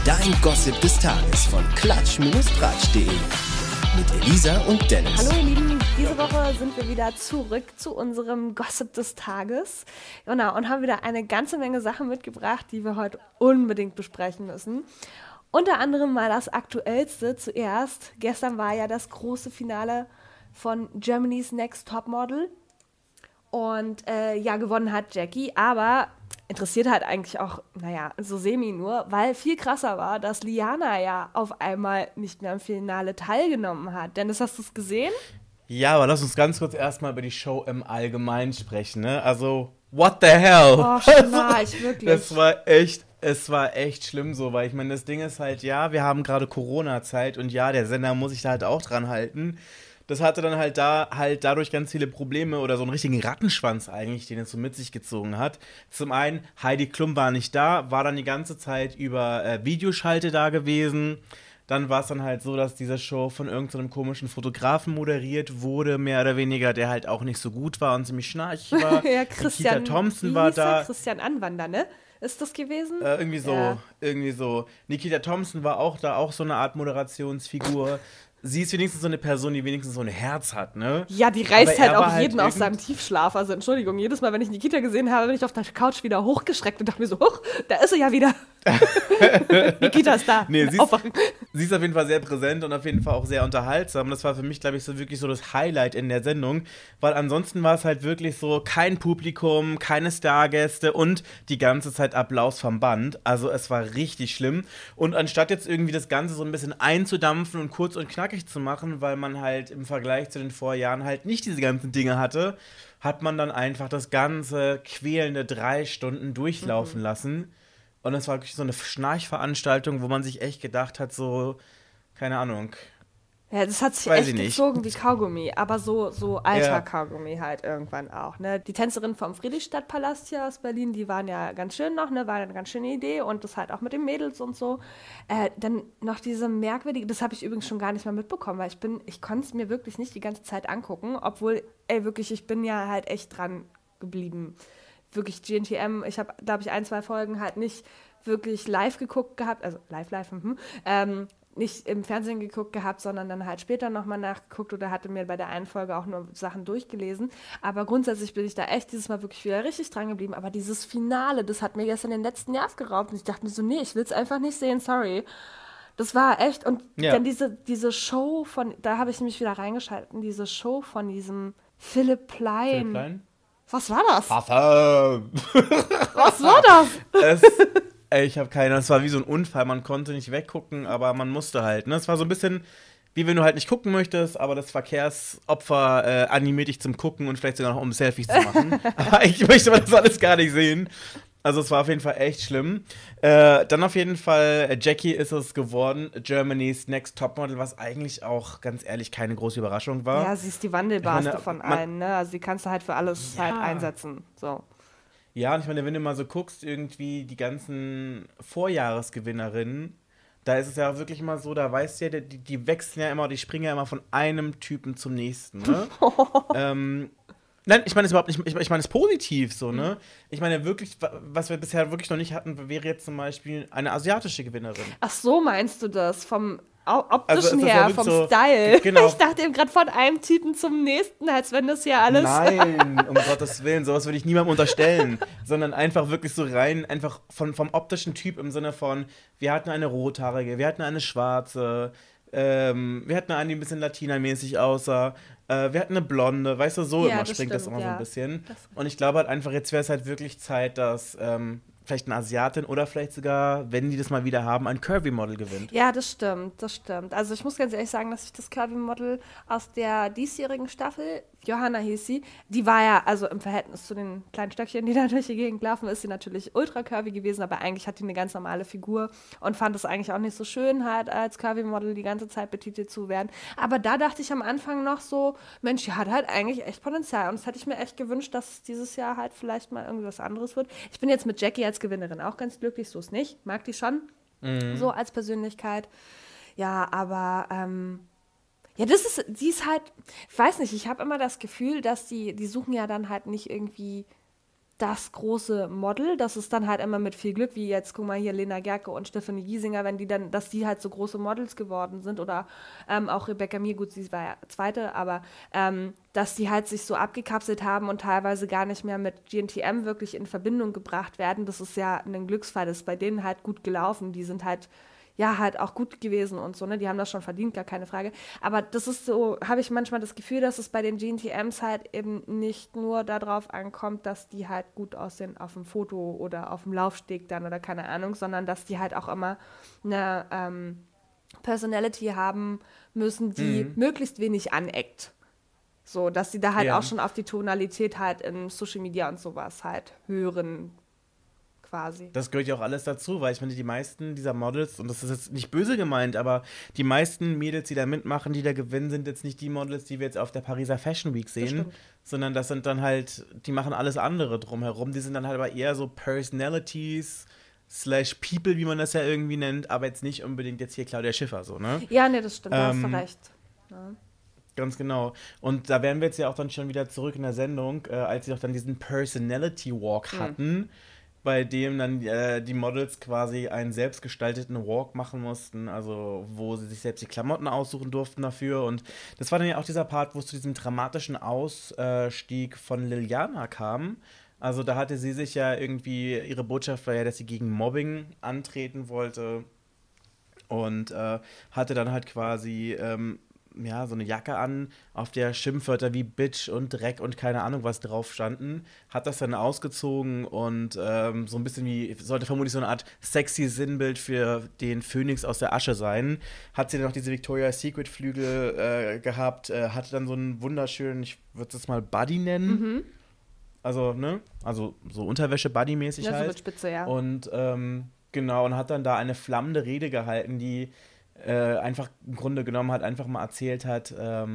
Dein Gossip des Tages von klatsch-tratsch.de mit Elisa und Dennis. Hallo ihr Lieben, diese Woche sind wir wieder zurück zu unserem Gossip des Tages. Genau, und haben wieder eine ganze Menge Sachen mitgebracht, die wir heute unbedingt besprechen müssen. Unter anderem mal das Aktuellste zuerst. Gestern war ja das große Finale von Germany's Next Topmodel. Und gewonnen hat Jackie, aber interessiert halt eigentlich auch, so semi nur, weil viel krasser war, dass Liana ja auf einmal nicht mehr im Finale teilgenommen hat. Dennis, hast du es gesehen? Ja, aber lass uns ganz kurz erstmal über die Show im Allgemeinen sprechen, ne? Also, what the hell? Oh, Schnarch, wirklich. Es war echt schlimm so, weil ich meine, das Ding ist halt, ja, wir haben gerade Corona-Zeit und ja, der Sender muss sich da halt auch dran halten. Das hatte dann halt dadurch ganz viele Probleme oder so einen richtigen Rattenschwanz eigentlich, den es so mit sich gezogen hat. Zum einen, Heidi Klum war nicht da, war dann die ganze Zeit über Videoschalte da gewesen. Dann war es dann halt so, dass diese Show von irgendeinem komischen Fotografen moderiert wurde, mehr oder weniger, der halt auch nicht so gut war und ziemlich schnarchig war. Ja, Nikita Thompson war da. Christian Anwander, ne? Ist das gewesen? Irgendwie so. Nikita Thompson war auch da, auch so eine Art Moderationsfigur. Sie ist wenigstens so eine Person, die wenigstens so ein Herz hat, ne? Ja, die reißt halt auch jeden aus seinem Tiefschlaf. Also Entschuldigung, jedes Mal, wenn ich Nikita gesehen habe, bin ich auf der Couch wieder hochgeschreckt und dachte mir so, da ist sie ja wieder. Nikita ist da. Nee, sie ist auf jeden Fall sehr präsent und auf jeden Fall auch sehr unterhaltsam. Das war für mich, glaube ich, so wirklich so das Highlight in der Sendung, weil ansonsten war es halt wirklich so kein Publikum, keine Stargäste und die ganze Zeit Applaus vom Band. Also es war richtig schlimm. Und anstatt jetzt irgendwie das Ganze so ein bisschen einzudampfen und kurz und knackig zu machen, weil man halt im Vergleich zu den Vorjahren halt nicht diese ganzen Dinge hatte, hat man dann einfach das ganze quälende 3 Stunden durchlaufen lassen. Und es war wirklich so eine Schnarchveranstaltung, wo man sich echt gedacht hat, so, keine Ahnung. Ja, das hat sich echt gezogen wie Kaugummi, aber so alter Kaugummi halt irgendwann auch, ne? Die Tänzerin vom Friedrichstadtpalast hier aus Berlin, die waren ja ganz schön noch, ne? War eine ganz schöne Idee und das halt auch mit den Mädels und so. Dann noch diese merkwürdige, das habe ich übrigens schon gar nicht mehr mitbekommen, weil ich konnte es mir wirklich nicht die ganze Zeit angucken, obwohl, wirklich, ich bin ja halt echt dran geblieben. Wirklich GNTM, ich habe, glaube ich, 1, 2 Folgen halt nicht wirklich live geguckt gehabt, also live, nicht im Fernsehen geguckt gehabt, sondern dann halt später nochmal nachgeguckt oder hatte mir bei der einen Folge auch nur Sachen durchgelesen. Aber grundsätzlich bin ich da echt dieses Mal wirklich wieder richtig dran geblieben. Aber dieses Finale, das hat mir gestern den letzten Nerv geraubt und ich dachte mir so, nee, ich will es einfach nicht sehen, sorry. Das war echt, und dann diese Show von, da habe ich nämlich wieder reingeschaltet, diese Show von diesem Philipp Plein. Was war das? Was war das? Ich habe keine, es war wie so ein Unfall, man konnte nicht weggucken, aber man musste halt, ne? Es war so ein bisschen, wie wenn du halt nicht gucken möchtest, aber das Verkehrsopfer animiert dich zum Gucken und vielleicht sogar noch, um Selfies zu machen. Aber eigentlich möchte man das alles gar nicht sehen. Also es war auf jeden Fall echt schlimm. Dann auf jeden Fall, Jackie ist es geworden, Germany's Next Topmodel, was eigentlich auch, ganz ehrlich, keine große Überraschung war. Ja, sie ist die Wandelbarste von allen, ne? Also sie kannst du halt für alles halt einsetzen, so. Ja, und ich meine, wenn du mal so guckst, irgendwie die ganzen Vorjahresgewinnerinnen, da ist es ja wirklich immer so, da weißt du ja, die wechseln ja immer, die springen ja immer von einem Typen zum nächsten, ne? Nein, ich meine es überhaupt nicht, ich meine es positiv so, ne? Ich meine wirklich, was wir bisher wirklich noch nicht hatten, wäre jetzt zum Beispiel eine asiatische Gewinnerin. Ach so, meinst du das? Vom optischen also her, vom so, Style. Genau. Ich dachte eben gerade von einem Typen zum nächsten, als wenn das hier alles... Nein, um Gottes Willen, sowas würde ich niemandem unterstellen. Sondern einfach wirklich so rein, einfach vom optischen Typ im Sinne von, wir hatten eine rothaarige, wir hatten eine schwarze, wir hatten eine, die ein bisschen latinamäßig aussah, wir hatten eine blonde, weißt du, so Ja, immer das springt das stimmt, immer so ja. ein bisschen. Und ich glaube halt einfach, jetzt wäre es halt wirklich Zeit, dass vielleicht eine Asiatin oder vielleicht sogar, wenn die das mal wieder haben, ein Curvy-Model gewinnt. Ja, das stimmt. Also ich muss ganz ehrlich sagen, dass ich das Curvy-Model aus der diesjährigen Staffel, Johanna hieß sie, die war ja, also im Verhältnis zu den kleinen Stöckchen, die da durch die Gegend laufen, ist sie natürlich ultra curvy gewesen, aber eigentlich hat die eine ganz normale Figur und fand es eigentlich auch nicht so schön, halt als Curvy-Model die ganze Zeit betitelt zu werden. Aber da dachte ich am Anfang noch so, Mensch, die hat halt eigentlich echt Potenzial und das hätte ich mir echt gewünscht, dass es dieses Jahr halt vielleicht mal irgendwas anderes wird. Ich bin jetzt mit Jackie als Gewinnerin auch ganz glücklich, so ist nicht, mag die schon, so als Persönlichkeit. Ja, aber ja, die ist halt, ich weiß nicht, ich habe immer das Gefühl, dass die suchen ja dann halt nicht irgendwie das große Model, das ist dann halt immer mit viel Glück, wie jetzt, guck mal hier, Lena Gerke und Stefanie Giesinger, wenn die dann, dass die halt so große Models geworden sind oder auch Rebecca Mir, gut, sie war ja Zweite, aber dass die halt sich so abgekapselt haben und teilweise gar nicht mehr mit GNTM wirklich in Verbindung gebracht werden, das ist ja ein Glücksfall, das ist bei denen halt gut gelaufen, die sind halt halt auch gut gewesen und so, ne, die haben das schon verdient, gar keine Frage, aber das ist so, habe ich manchmal das Gefühl, dass es bei den GNTMs halt eben nicht nur darauf ankommt, dass die halt gut aussehen auf dem Foto oder auf dem Laufsteg dann oder keine Ahnung, sondern dass die halt auch immer eine Personality haben müssen, die möglichst wenig aneckt. So, dass sie da halt auch schon auf die Tonalität halt in Social Media und sowas halt hören, quasi. Das gehört ja auch alles dazu, weil ich meine, die meisten dieser Models, und das ist jetzt nicht böse gemeint, aber die meisten Mädels, die da mitmachen, die da gewinnen, sind jetzt nicht die Models, die wir jetzt auf der Pariser Fashion Week sehen, sondern das sind dann halt, die machen alles andere drumherum. Die sind dann halt aber eher so Personalities / People, wie man das ja irgendwie nennt, aber jetzt nicht unbedingt jetzt hier Claudia Schiffer, so, ne? Ja, ne, das stimmt, da hast du recht. Ja. Ganz genau. Und da wären wir jetzt ja auch dann schon wieder zurück in der Sendung, als sie doch dann diesen Personality Walk hatten, bei dem dann die Models quasi einen selbstgestalteten Walk machen mussten, also wo sie sich selbst die Klamotten aussuchen durften dafür. Und das war dann ja auch dieser Part, wo es zu diesem dramatischen Ausstieg von Liliana kam. Also da hatte sie sich ja irgendwie, ihre Botschaft war ja, dass sie gegen Mobbing antreten wollte und hatte dann halt quasi so eine Jacke an, auf der Schimpfwörter wie Bitch und Dreck und keine Ahnung was drauf standen, hat das dann ausgezogen und so ein bisschen wie, sollte vermutlich so eine Art sexy Sinnbild für den Phönix aus der Asche sein. Hat sie dann noch diese Victoria's Secret Flügel gehabt, hatte dann so einen wunderschönen, ich würde es mal Buddy nennen, also, ne, also so Unterwäsche-Buddy-mäßig halt. Ja, so mit Spitze, ja. Und genau, und hat dann da eine flammende Rede gehalten, die einfach im Grunde genommen halt einfach mal erzählt hat,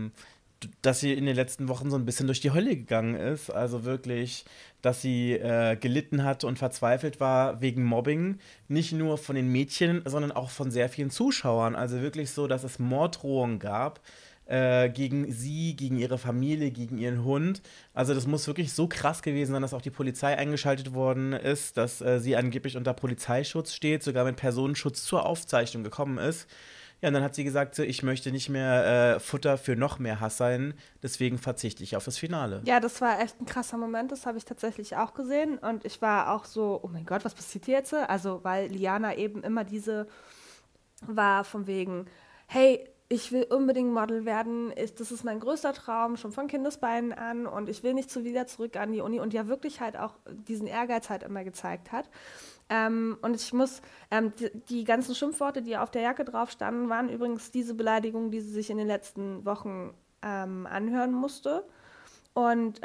dass sie in den letzten Wochen so ein bisschen durch die Hölle gegangen ist. Also wirklich, dass sie gelitten hat und verzweifelt war wegen Mobbing. Nicht nur von den Mädchen, sondern auch von sehr vielen Zuschauern. Also wirklich so, dass es Morddrohungen gab gegen sie, gegen ihre Familie, gegen ihren Hund. Also das muss wirklich so krass gewesen sein, dass auch die Polizei eingeschaltet worden ist, dass sie angeblich unter Polizeischutz steht, sogar mit Personenschutz zur Aufzeichnung gekommen ist. Ja, und dann hat sie gesagt, so, ich möchte nicht mehr Futter für noch mehr Hass sein, deswegen verzichte ich auf das Finale. Ja, das war echt ein krasser Moment, das habe ich tatsächlich auch gesehen und ich war auch so, oh mein Gott, was passiert hier jetzt? Also, weil Liana eben immer diese war von wegen, hey, ich will unbedingt Model werden, das ist mein größter Traum, schon von Kindesbeinen an und ich will nicht wieder zurück an die Uni und ja wirklich halt auch diesen Ehrgeiz halt immer gezeigt hat. Und ich muss, die ganzen Schimpfworte, die auf der Jacke drauf standen, waren übrigens diese Beleidigungen, die sie sich in den letzten Wochen anhören musste. Und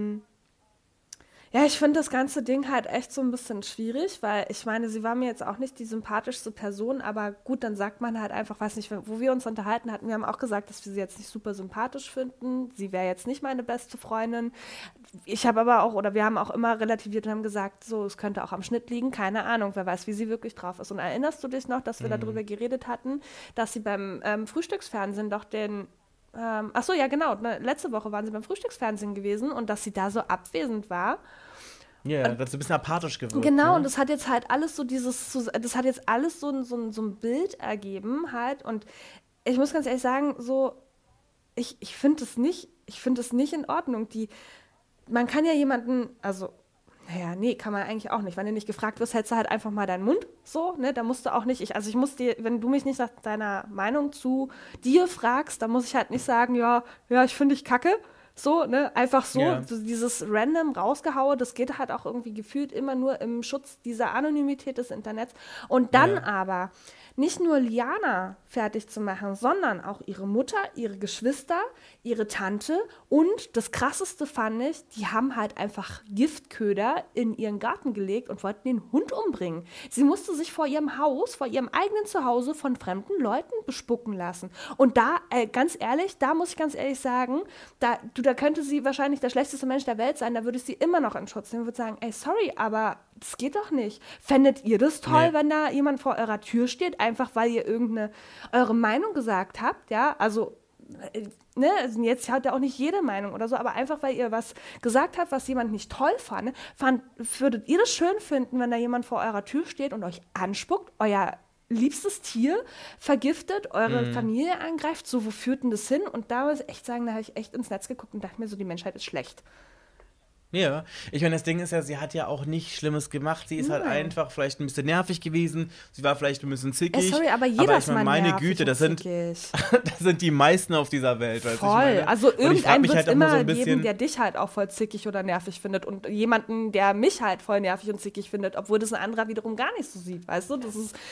ja, ich finde das ganze Ding halt echt so ein bisschen schwierig, weil ich meine, sie war mir jetzt auch nicht die sympathischste Person, aber gut, dann sagt man halt einfach, weiß nicht, wo wir uns unterhalten hatten, wir haben auch gesagt, dass wir sie jetzt nicht super sympathisch finden, sie wäre jetzt nicht meine beste Freundin. Ich habe aber auch, oder wir haben auch immer relativiert und haben gesagt, so, es könnte auch am Schnitt liegen, keine Ahnung, wer weiß, wie sie wirklich drauf ist. Und erinnerst du dich noch, dass wir darüber geredet hatten, dass sie beim Frühstücksfernsehen doch den ach so, ja genau, letzte Woche waren sie beim Frühstücksfernsehen gewesen und dass sie da so abwesend war. Ja, das ist ein bisschen apathisch geworden. Genau, ne? Und das hat jetzt halt alles so das hat jetzt alles so ein Bild ergeben halt und ich muss ganz ehrlich sagen, so, ich finde es nicht in Ordnung. Man kann ja jemanden, also naja, nee, kann man eigentlich auch nicht. Wenn du nicht gefragt wirst, hältst du halt einfach mal deinen Mund so, ne? Da musst du auch nicht, ich muss dir, wenn du mich nicht nach deiner Meinung zu dir fragst, dann muss ich halt nicht sagen, ja, ich finde dich kacke, so, ne? Einfach so, Ja. so dieses random rausgehaue, das geht halt auch irgendwie gefühlt immer nur im Schutz dieser Anonymität des Internets. Und dann aber nicht nur Liana fertig zu machen, sondern auch ihre Mutter, ihre Geschwister, ihre Tante und das Krasseste fand ich, die haben halt einfach Giftköder in ihren Garten gelegt und wollten den Hund umbringen. Sie musste sich vor ihrem Haus, vor ihrem eigenen Zuhause von fremden Leuten bespucken lassen. Und da, ganz ehrlich, da muss ich ganz ehrlich sagen, da könnte sie wahrscheinlich der schlechteste Mensch der Welt sein, da würde ich sie immer noch in Schutz nehmen und würde sagen, ey, sorry, aber das geht doch nicht. Fändet ihr das toll, wenn da jemand vor eurer Tür steht, einfach weil ihr eure Meinung gesagt habt, ja? Also ne, also jetzt hat ja auch nicht jede Meinung oder so, aber einfach, weil ihr was gesagt habt, was jemand nicht toll fand, würdet ihr das schön finden, wenn da jemand vor eurer Tür steht und euch anspuckt, euer liebstes Tier vergiftet, eure Familie angreift, so, wo führt denn das hin? Und da muss ich echt sagen, da habe ich echt ins Netz geguckt und dachte mir so, die Menschheit ist schlecht. Ja, ich meine, das Ding ist ja, sie hat ja auch nichts Schlimmes gemacht. Sie ist halt einfach vielleicht ein bisschen nervig gewesen. Sie war vielleicht ein bisschen zickig. Sorry, aber jeder ist mal meine Güte, das sind die meisten auf dieser Welt. Voll. Also irgendein wird es immer so geben, der dich halt auch voll zickig oder nervig findet und jemanden, der mich halt voll nervig und zickig findet, obwohl das ein anderer wiederum gar nicht so sieht, weißt du? Das ist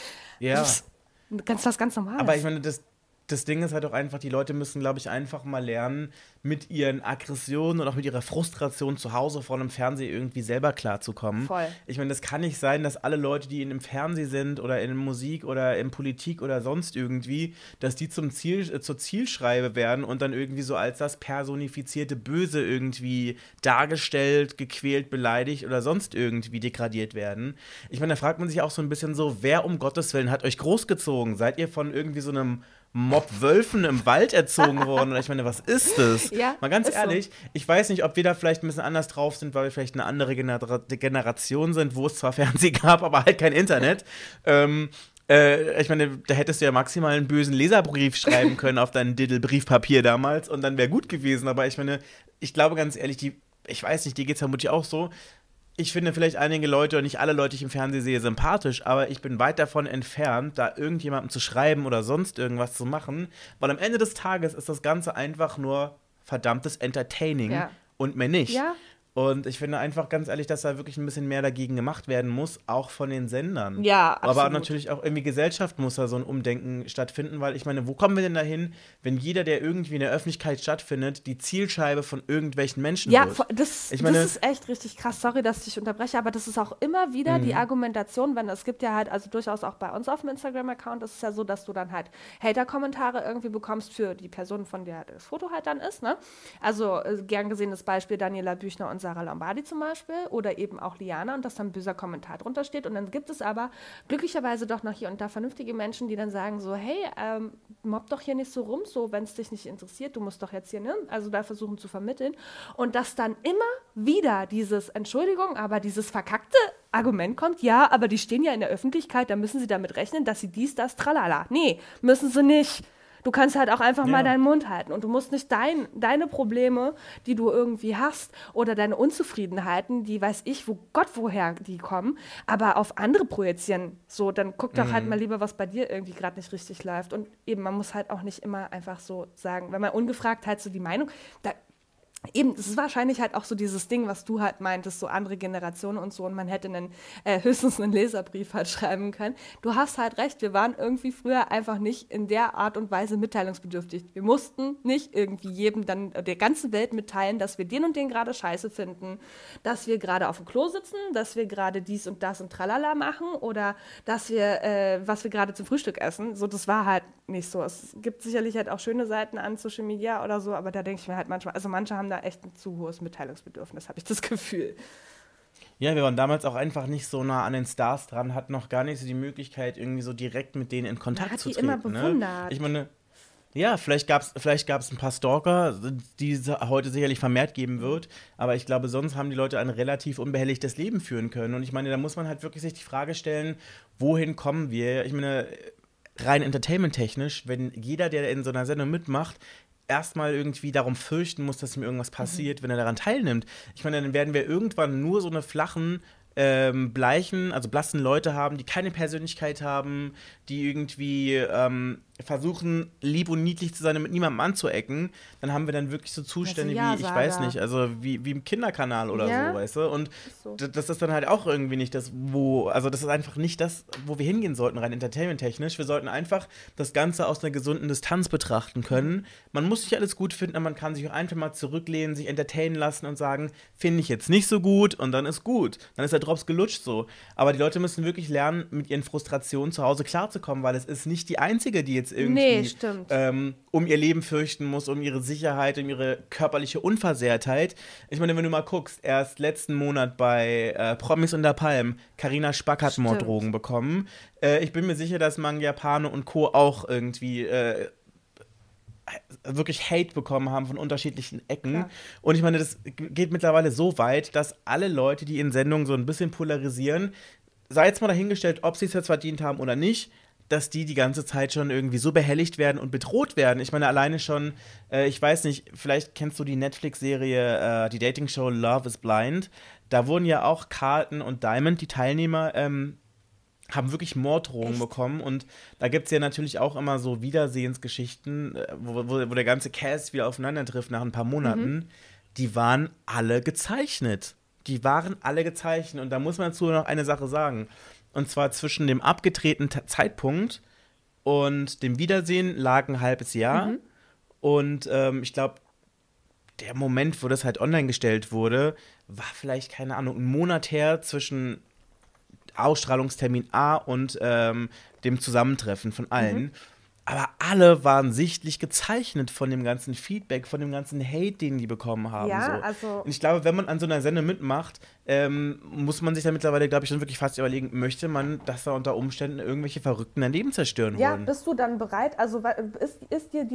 was ganz Normales. Aber ich meine, das Ding ist halt auch einfach, die Leute müssen, glaube ich, einfach mal lernen, mit ihren Aggressionen und auch mit ihrer Frustration zu Hause vor einem Fernseher irgendwie selber klarzukommen. Voll. Ich meine, das kann nicht sein, dass alle Leute, die im Fernsehen sind oder in Musik oder in Politik oder sonst irgendwie, dass die zur Zielschreibe werden und dann irgendwie so als das personifizierte Böse irgendwie dargestellt, gequält, beleidigt oder sonst irgendwie degradiert werden. Ich meine, da fragt man sich auch so ein bisschen so, wer um Gottes Willen hat euch großgezogen? Seid ihr von irgendwie so einem Mob Wölfen im Wald erzogen worden? Oder ich meine, was ist das? Ja, mal ganz ehrlich, so. Ich weiß nicht, ob wir da vielleicht ein bisschen anders drauf sind, weil wir vielleicht eine andere Generation sind, wo es zwar Fernsehen gab, aber halt kein Internet. Ich meine, da hättest du ja maximal einen bösen Leserbrief schreiben können auf dein Diddle-Briefpapier damals und dann wäre gut gewesen. Aber ich meine, ich glaube ganz ehrlich, ich weiß nicht, dir geht's vermutlich auch so. Ich finde vielleicht einige Leute und nicht alle Leute, die ich im Fernsehen sehe, sympathisch, aber ich bin weit davon entfernt, da irgendjemandem zu schreiben oder sonst irgendwas zu machen, weil am Ende des Tages ist das Ganze einfach nur verdammtes Entertaining und mehr nicht. Ja. Und ich finde einfach ganz ehrlich, dass da wirklich ein bisschen mehr dagegen gemacht werden muss, auch von den Sendern. Ja, absolut. Aber natürlich auch irgendwie Gesellschaft muss da so ein Umdenken stattfinden, weil ich meine, wo kommen wir denn dahin, wenn jeder, der irgendwie in der Öffentlichkeit stattfindet, die Zielscheibe von irgendwelchen Menschen wird? Ja, das ist echt richtig krass. Sorry, dass ich dich unterbreche, aber das ist auch immer wieder die Argumentation, wenn es gibt ja halt, also durchaus auch bei uns auf dem Instagram-Account, ist es ja so, dass du dann halt Hater-Kommentare irgendwie bekommst für die Person, von der das Foto halt dann ist, ne? Also gern gesehenes Beispiel Daniela Büchner und Sarah Lombardi zum Beispiel oder eben auch Liana und dass dann ein böser Kommentar drunter steht und dann gibt es aber glücklicherweise doch noch hier und da vernünftige Menschen, die dann sagen so, hey, mobb doch hier nicht so rum, so, wenn es dich nicht interessiert, du musst doch jetzt hier, ne, also da versuchen zu vermitteln und dass dann immer wieder dieses, Entschuldigung, aber dieses verkackte Argument kommt, ja, aber die stehen ja in der Öffentlichkeit, da müssen sie damit rechnen, dass sie dies, das, tralala. Nee, müssen sie nicht. Du kannst halt auch einfach mal deinen Mund halten und du musst nicht deine Probleme, die du irgendwie hast oder deine Unzufriedenheiten, die weiß ich, woher die kommen, aber auf andere projizieren. So, dann guck doch halt mal lieber, was bei dir irgendwie gerade nicht richtig läuft. Und eben, man muss halt auch nicht immer einfach so sagen, wenn man ungefragt halt so die Meinung, eben, das ist wahrscheinlich halt auch so dieses Ding, was du halt meintest, so andere Generationen und so und man hätte höchstens einen Leserbrief halt schreiben können. Du hast halt recht, wir waren irgendwie früher einfach nicht in der Art und Weise mitteilungsbedürftig. Wir mussten nicht irgendwie jedem dann der ganzen Welt mitteilen, dass wir den und den gerade scheiße finden, dass wir gerade auf dem Klo sitzen, dass wir gerade dies und das und tralala machen oder dass wir, was wir gerade zum Frühstück essen. So, das war halt nicht so. Es gibt sicherlich halt auch schöne Seiten an Social Media oder so, aber da denke ich mir halt manchmal, also manche haben da echt ein zu hohes Mitteilungsbedürfnis, habe ich das Gefühl. Ja, wir waren damals auch einfach nicht so nah an den Stars dran, hatten noch gar nicht so die Möglichkeit, irgendwie so direkt mit denen in Kontakt zu treten. Man hat die immer bewundert. Ne? Ich meine, ja, vielleicht gab's ein paar Stalker, die es heute sicherlich vermehrt geben wird, aber ich glaube, sonst haben die Leute ein relativ unbehelligtes Leben führen können. Und ich meine, da muss man halt wirklich sich die Frage stellen, wohin kommen wir? Ich meine, rein entertainment-technisch, wenn jeder, der in so einer Sendung mitmacht, erstmal irgendwie darum fürchten muss, dass ihm irgendwas passiert, wenn er daran teilnimmt. Ich meine, dann werden wir irgendwann nur so eine flachen, blassen Leute haben, die keine Persönlichkeit haben, die irgendwie versuchen, lieb und niedlich zu sein und mit niemandem anzuecken, dann haben wir dann wirklich so Zustände wie, ich weiß nicht, also wie im Kinderkanal oder so, weißt du? Und das ist dann halt auch irgendwie nicht das, das ist einfach nicht das, wo wir hingehen sollten, rein entertainment-technisch. Wir sollten einfach das Ganze aus einer gesunden Distanz betrachten können. Man muss nicht alles gut finden, aber man kann sich auch einfach mal zurücklehnen, sich entertainen lassen und sagen, finde ich jetzt nicht so gut und dann ist gut. Dann ist der Drops gelutscht so. Aber die Leute müssen wirklich lernen, mit ihren Frustrationen zu Hause klarzukommen, weil es ist nicht die Einzige, die jetzt irgendwie um ihr Leben fürchten muss, um ihre Sicherheit, um ihre körperliche Unversehrtheit. Ich meine, wenn du mal guckst, erst letzten Monat bei Promis unter Palmen, Carina Spack hat Morddrohungen bekommen. Ich bin mir sicher, dass Mangiapane und Co. auch irgendwie wirklich Hate bekommen haben von unterschiedlichen Ecken. Klar. Und ich meine, das geht mittlerweile so weit, dass alle Leute, die in Sendungen so ein bisschen polarisieren, sei jetzt mal dahingestellt, ob sie es jetzt verdient haben oder nicht, dass die ganze Zeit schon irgendwie so behelligt werden und bedroht werden. Ich meine, alleine schon, ich weiß nicht, vielleicht kennst du die Netflix-Serie, die Dating-Show Love is Blind. Da wurden ja auch Carlton und Diamond, die Teilnehmer, haben wirklich Morddrohungen bekommen. Und da gibt es ja natürlich auch immer so Wiedersehensgeschichten, wo der ganze Cast wieder aufeinander trifft nach ein paar Monaten. Die waren alle gezeichnet. Und da muss man dazu noch eine Sache sagen. Und zwar zwischen dem abgedrehten Zeitpunkt und dem Wiedersehen lag ein halbes Jahr. Und ich glaube, der Moment, wo das halt online gestellt wurde, war vielleicht, keine Ahnung, ein Monat her zwischen Ausstrahlungstermin A und dem Zusammentreffen von allen. Aber alle waren sichtlich gezeichnet von dem ganzen Feedback, von dem ganzen Hate, den die bekommen haben. Ja, so. also Und ich glaube, wenn man an so einer Sendung mitmacht, muss man sich da mittlerweile, glaube ich, schon wirklich fast überlegen, möchte man, dass da unter Umständen irgendwelche Verrückten dein Leben zerstören wollen? Ja, bist du dann bereit? Also ist dir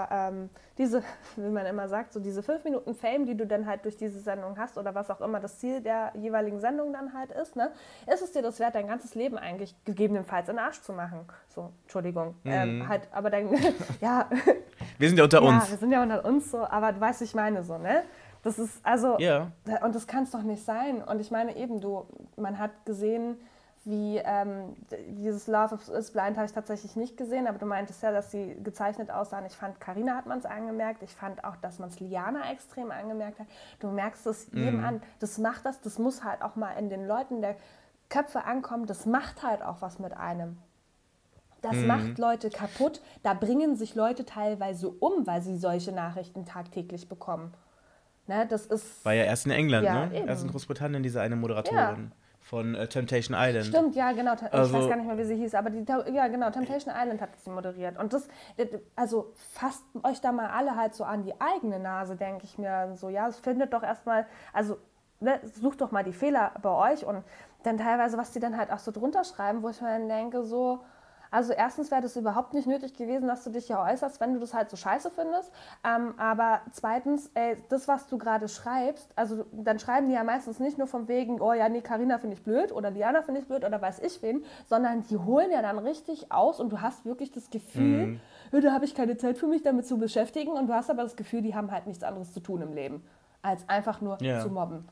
diese, wie man immer sagt, so diese 5 Minuten Fame, die du dann halt durch diese Sendung hast oder was auch immer das Ziel der jeweiligen Sendung dann halt ist, ne? Ist es dir das wert, dein ganzes Leben eigentlich gegebenenfalls in den Arsch zu machen? So, Entschuldigung. Aber dann, ja. Wir sind ja unter uns. Ja, wir sind ja unter uns so, aber du weißt, wie ich meine so, ne? Das ist, also, und das kann es doch nicht sein. Und ich meine eben, man hat gesehen, wie dieses Love is Blind habe ich tatsächlich nicht gesehen, aber du meintest ja, dass sie gezeichnet aussahen. Ich fand, Carina hat man es angemerkt. Ich fand auch, dass man es Liana extrem angemerkt hat. Du merkst es jedem an. Das muss halt auch mal in den Leuten der Köpfe ankommen. Das macht halt auch was mit einem. Das macht Leute kaputt. Da bringen sich Leute teilweise um, weil sie solche Nachrichten tagtäglich bekommen. Ne, das ist... War ja erst in England, ja, ne? Eben. Erst in Großbritannien, diese eine Moderatorin von Temptation Island. Stimmt, ja, genau. Ich weiß gar nicht mehr, wie sie hieß, aber Temptation Island hat sie moderiert. Und das, also fasst euch da mal alle halt so an die eigene Nase, denke ich mir. So, ja, es findet doch erstmal, also ne, sucht doch mal die Fehler bei euch und dann teilweise, was die dann halt auch so drunter schreiben, wo ich mir dann denke, so... Also erstens wäre das überhaupt nicht nötig gewesen, dass du dich ja äußerst, wenn du das halt so scheiße findest. Aber zweitens, das, was du gerade schreibst, also dann schreiben die ja meistens nicht nur von wegen, oh ja, nee, Carina finde ich blöd oder Liana finde ich blöd oder weiß ich wen, sondern die holen ja dann richtig aus und du hast wirklich das Gefühl, da habe ich keine Zeit für mich damit zu beschäftigen und du hast aber das Gefühl, die haben halt nichts anderes zu tun im Leben, als einfach nur zu mobben.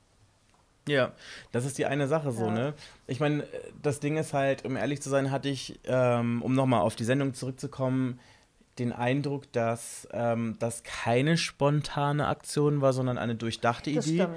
Ja, das ist die eine Sache so, ne? Ich meine, das Ding ist halt, um ehrlich zu sein, hatte ich, um nochmal auf die Sendung zurückzukommen, den Eindruck, dass das keine spontane Aktion war, sondern eine durchdachte Idee.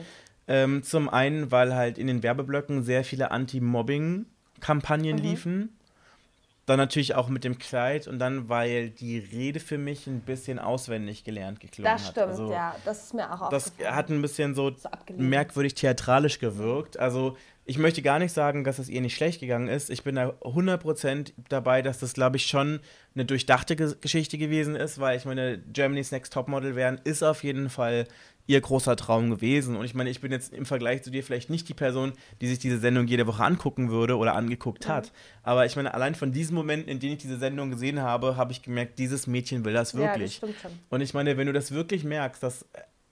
Zum einen, weil halt in den Werbeblöcken sehr viele Anti-Mobbing-Kampagnen liefen. Dann natürlich auch mit dem Kleid und dann, weil die Rede für mich ein bisschen auswendig gelernt geklungen hat. Das stimmt, also, ja. Das ist mir auch aufgefallen. Das hat ein bisschen so merkwürdig theatralisch gewirkt. Also ich möchte gar nicht sagen, dass es ihr nicht schlecht gegangen ist. Ich bin da 100% dabei, dass das, glaube ich, schon eine durchdachte Geschichte gewesen ist, weil ich meine, Germany's Next Topmodel werden ist auf jeden Fall ihr großer Traum gewesen. Und ich meine, ich bin jetzt im Vergleich zu dir vielleicht nicht die Person, die sich diese Sendung jede Woche angucken würde oder angeguckt hat. Aber ich meine, allein von diesen Momenten, in denen ich diese Sendung gesehen habe, habe ich gemerkt, dieses Mädchen will das wirklich. Ja, das stimmt schon. Und ich meine, wenn du das wirklich merkst, dass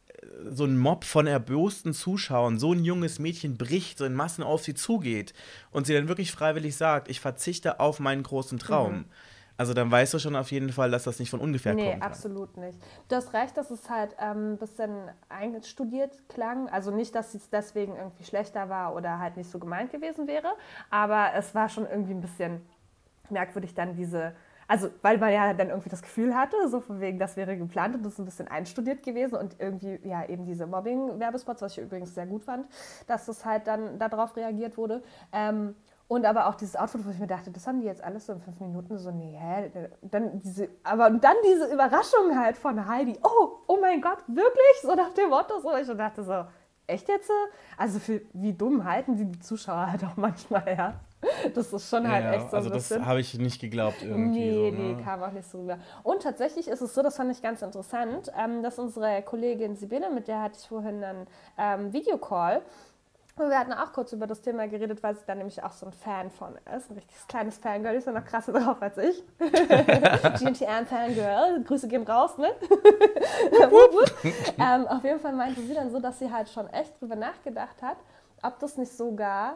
so ein Mob von erbosten Zuschauern so ein junges Mädchen bricht, so in Massen auf sie zugeht und sie dann wirklich freiwillig sagt, ich verzichte auf meinen großen Traum. Also dann weißt du schon auf jeden Fall, dass das nicht von ungefähr kommt. Nee, absolut nicht. Du hast recht, dass es halt ein bisschen einstudiert klang. Also nicht, dass es deswegen irgendwie schlechter war oder halt nicht so gemeint gewesen wäre, aber es war schon irgendwie ein bisschen merkwürdig dann also weil man ja dann irgendwie das Gefühl hatte, so von wegen, das wäre geplant und das ist ein bisschen einstudiert gewesen und irgendwie, ja, eben diese Mobbing-Werbespots, was ich übrigens sehr gut fand, dass das halt dann darauf reagiert wurde. Und aber auch dieses Outfit, wo ich mir dachte, das haben die jetzt alles so in 5 Minuten, so, nee, hä? Dann diese Überraschung halt von Heidi, oh mein Gott, wirklich? So nach dem Motto, so. Ich dachte so, echt jetzt? Also wie dumm halten die Zuschauer halt auch manchmal, ja? Das ist schon halt echt so ein bisschen. Das habe ich nicht geglaubt irgendwie. Nee, kam auch nicht so rüber. Und tatsächlich ist es so, das fand ich ganz interessant, dass unsere Kollegin Sibylle, mit der hatte ich vorhin einen Videocall, Und wir hatten auch kurz über das Thema geredet, weil sie da nämlich auch so ein Fan von ist. Ein richtiges kleines Fangirl, die ist ja noch krasser drauf als ich. GNTM-Fangirl, Grüße gehen raus, ne? Auf jeden Fall meinte sie dann so, dass sie halt schon echt drüber nachgedacht hat, ob das nicht sogar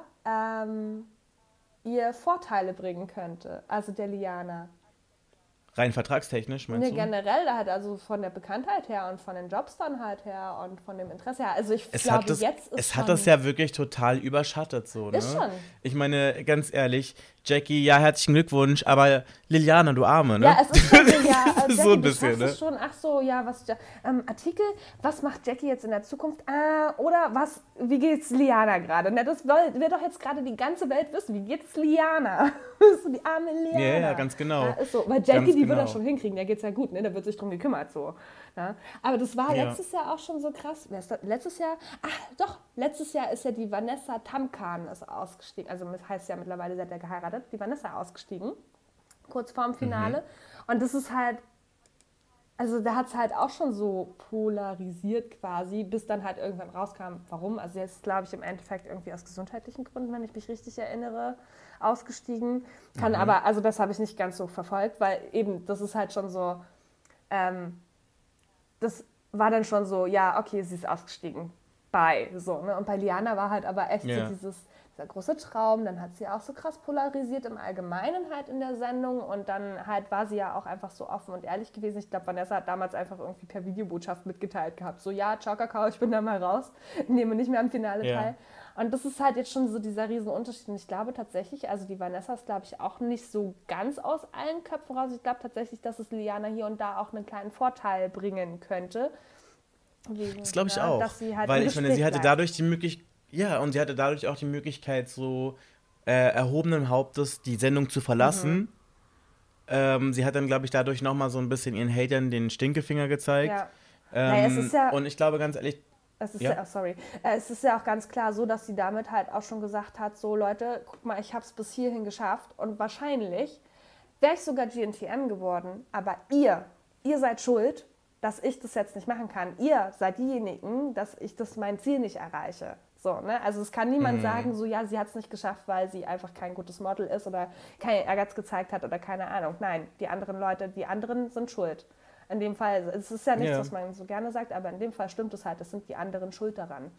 ihr Vorteile bringen könnte, also der Liana. Rein vertragstechnisch, meinst du? Generell halt, also von der Bekanntheit her und von den Jobs dann halt her und von dem Interesse her. Also ich glaube, jetzt ist es hat das ja wirklich total überschattet so, ne? Ist schon. Ich meine, ganz ehrlich, Jackie, ja, herzlichen Glückwunsch, aber Liliana, du Arme, ne? Ja, es ist schon ja, Jackie, so ein bisschen, ne? Schon, ach so, ja, Artikel, was macht Jackie jetzt in der Zukunft? Oder wie geht's Liana gerade? Ne, das will doch jetzt gerade die ganze Welt wissen, wie geht's Liana? So die arme Liana. Ja, ganz genau. Ja, ist so, weil Jackie, die wird das schon hinkriegen, der geht's ja gut, ne? Der wird sich drum gekümmert, so. Ja? Aber das war letztes Jahr auch schon so krass. Letztes Jahr ist ja die Vanessa Tamkan ausgestiegen, also das heißt ja mittlerweile, sie hat ja geheiratet, die Vanessa ausgestiegen, kurz vorm Finale. Und das ist halt, also da hat es halt auch schon so polarisiert quasi, bis dann halt irgendwann rauskam, warum. Also jetzt glaube ich im Endeffekt irgendwie aus gesundheitlichen Gründen, wenn ich mich richtig erinnere, ausgestiegen. Aber, also das habe ich nicht ganz so verfolgt, weil eben, das ist halt schon so, das war dann schon so, ja, okay, sie ist ausgestiegen. So, ne? Und bei Liana war halt aber echt so dieser große Traum, dann hat sie auch so krass polarisiert im Allgemeinen halt in der Sendung und dann halt war sie ja auch einfach so offen und ehrlich gewesen. Ich glaube, Vanessa hat damals einfach irgendwie per Videobotschaft mitgeteilt gehabt, so ja, ciao Kakao, ich bin da mal raus, nehme nicht mehr am Finale teil. Und das ist halt jetzt schon so dieser riesen Unterschied und ich glaube tatsächlich, also die Vanessa ist glaube ich auch nicht so ganz aus allen Köpfen raus, ich glaube tatsächlich, dass es Liana hier und da auch einen kleinen Vorteil bringen könnte. Das glaube ich auch, dass sie halt weil ich meine, sie hatte dadurch die Möglichkeit, und sie hatte dadurch auch die Möglichkeit, so erhobenen Hauptes die Sendung zu verlassen. Sie hat dann, glaube ich, dadurch nochmal so ein bisschen ihren Hatern den Stinkefinger gezeigt. Ja. Es ist ja, und ich glaube ganz ehrlich, es ist ja auch ganz klar so, dass sie damit halt auch schon gesagt hat, so Leute, guck mal, ich habe es bis hierhin geschafft und wahrscheinlich wäre ich sogar GNTM geworden, aber ihr seid schuld, dass ich das jetzt nicht machen kann. Ihr seid diejenigen, dass ich mein Ziel nicht erreiche. So, ne? Also es kann niemand sagen, so ja, sie hat es nicht geschafft, weil sie einfach kein gutes Model ist oder keinen Ehrgeiz gezeigt hat oder keine Ahnung. Nein, die anderen sind schuld. In dem Fall, es ist ja nichts, was man so gerne sagt, aber in dem Fall stimmt es halt, es sind die anderen schuld daran.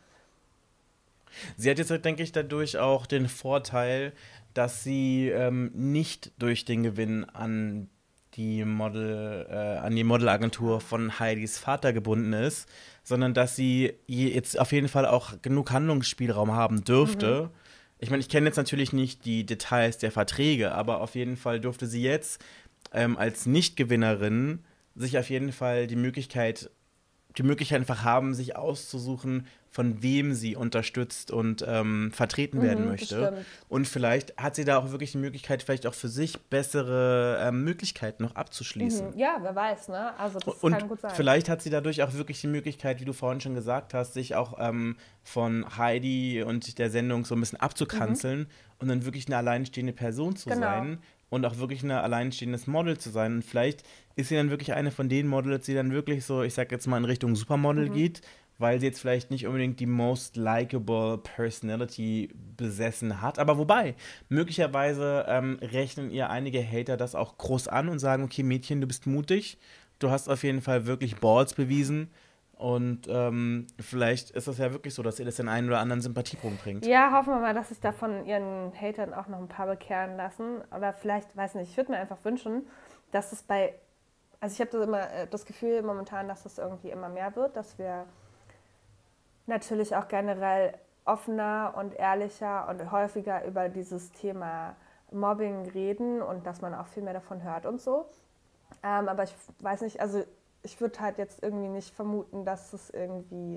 Sie hat jetzt, denke ich, dadurch auch den Vorteil, dass sie nicht durch den Gewinn an die Modelagentur von Heidis Vater gebunden ist, sondern dass sie jetzt auf jeden Fall auch genug Handlungsspielraum haben dürfte. Ich meine, ich kenne jetzt natürlich nicht die Details der Verträge, aber auf jeden Fall durfte sie jetzt als Nichtgewinnerin sich auf jeden Fall die Möglichkeit einfach haben, sich auszusuchen, von wem sie unterstützt und vertreten werden möchte. Und vielleicht hat sie da auch wirklich die Möglichkeit, vielleicht auch für sich bessere Möglichkeiten noch abzuschließen. Ja, wer weiß, ne? Also das kann gut sein. Vielleicht hat sie dadurch auch wirklich die Möglichkeit, wie du vorhin schon gesagt hast, sich auch von Heidi und der Sendung so ein bisschen abzukanzeln und dann wirklich eine alleinstehende Person zu sein. Und auch wirklich ein alleinstehendes Model zu sein. Und vielleicht ist sie dann wirklich eine von den Models, die dann wirklich so, ich sag jetzt mal, in Richtung Supermodel geht, weil sie jetzt vielleicht nicht unbedingt die most likable Personality besessen hat. Aber wobei, möglicherweise rechnen ihr einige Hater das auch groß an und sagen, okay, Mädchen, du bist mutig, du hast auf jeden Fall wirklich Balls bewiesen. Und vielleicht ist das ja wirklich so, dass ihr das den einen oder anderen Sympathiepunkt bringt. Ja, hoffen wir mal, dass sich da von ihren Hatern auch noch ein paar bekehren lassen. Oder vielleicht, weiß nicht, ich würde mir einfach wünschen, dass es also ich habe immer das Gefühl momentan, dass es irgendwie immer mehr wird, dass wir natürlich auch generell offener und ehrlicher und häufiger über dieses Thema Mobbing reden und dass man auch viel mehr davon hört und so. Aber ich weiß nicht, also ich würde halt jetzt irgendwie nicht vermuten, dass es irgendwie,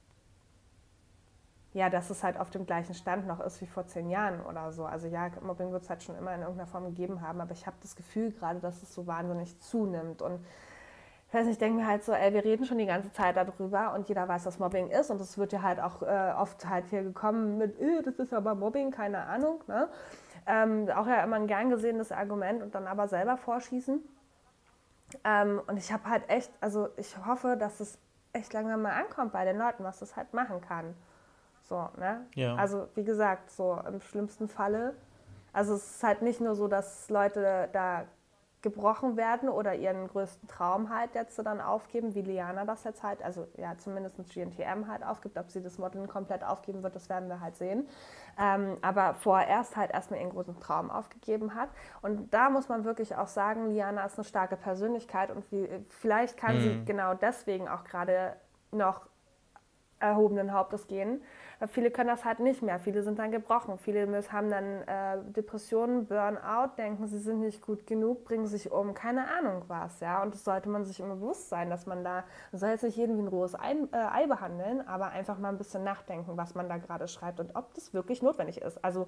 ja, dass es halt auf dem gleichen Stand noch ist wie vor 10 Jahren oder so. Also ja, Mobbing wird es halt schon immer in irgendeiner Form gegeben haben, aber ich habe das Gefühl gerade, dass es so wahnsinnig zunimmt. Und ich weiß nicht, ich denke mir halt so, wir reden schon die ganze Zeit darüber und jeder weiß, was Mobbing ist und es wird ja halt auch oft halt hier gekommen mit, das ist aber Mobbing, keine Ahnung, ne? Auch ja immer ein gern gesehenes Argument und dann aber selber vorschießen. Und ich habe halt echt, also ich hoffe, dass es echt langsam mal ankommt bei den Leuten, was das halt machen kann. So, ne? Ja. Also, wie gesagt, so im schlimmsten Falle. Also, es ist halt nicht nur so, dass Leute da gebrochen werden oder ihren größten Traum halt jetzt dann aufgeben, wie Liana das jetzt halt, also ja, zumindest GNTM halt aufgibt. Ob sie das Modeln komplett aufgeben wird, das werden wir halt sehen. Aber vorerst halt erstmal ihren großen Traum aufgegeben hat. Und da muss man wirklich auch sagen, Liana ist eine starke Persönlichkeit und vielleicht kann sie genau deswegen auch gerade noch erhobenen Hauptes gehen. Viele können das halt nicht mehr. Viele sind dann gebrochen. Viele haben dann Depressionen, Burnout, denken, sie sind nicht gut genug, bringen sich um, keine Ahnung was. Ja? Und das sollte man sich immer bewusst sein, dass man man soll jetzt nicht jeden wie ein rohes Ei behandeln, aber einfach mal ein bisschen nachdenken, was man da gerade schreibt und ob das wirklich notwendig ist. Also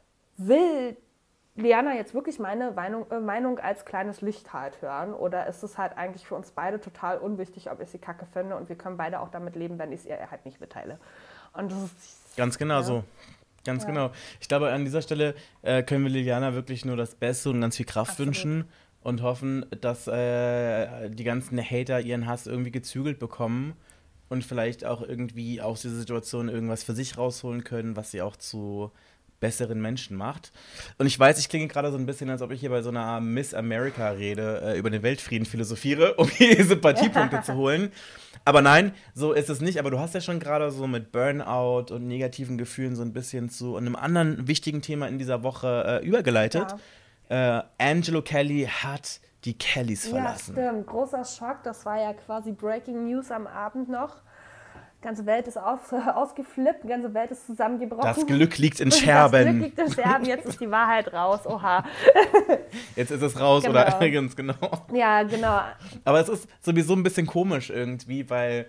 will Liana jetzt wirklich meine Meinung als kleines Licht halt hören oder ist es halt eigentlich für uns beide total unwichtig, ob ich sie kacke finde und wir können beide auch damit leben, wenn ich es ihr halt nicht mitteile. Und das ist, ganz genau so. Ganz genau. Ich glaube, an dieser Stelle können wir Liliana wirklich nur das Beste und ganz viel Kraft wünschen und hoffen, dass die ganzen Hater ihren Hass irgendwie gezügelt bekommen und vielleicht auch irgendwie aus dieser Situation irgendwas für sich rausholen können, was sie auch zu besseren Menschen macht. Und ich weiß, ich klinge gerade so ein bisschen, als ob ich hier bei so einer Miss America-Rede über den Weltfrieden philosophiere, um hier Sympathiepunkte zu holen. Aber nein, so ist es nicht. Aber du hast ja schon gerade so mit Burnout und negativen Gefühlen so ein bisschen zu einem anderen wichtigen Thema in dieser Woche übergeleitet. Ja. Angelo Kelly hat die Kellys verlassen. Ja, stimmt. Großer Schock. Das war ja quasi Breaking News am Abend noch. Die ganze Welt ist ausgeflippt, die ganze Welt ist zusammengebrochen. Das Glück liegt in Scherben. Das Glück liegt in Scherben, jetzt ist die Wahrheit raus, oha. Jetzt ist es raus, genau. Oder ganz genau. Ja, genau. Aber es ist sowieso ein bisschen komisch irgendwie, weil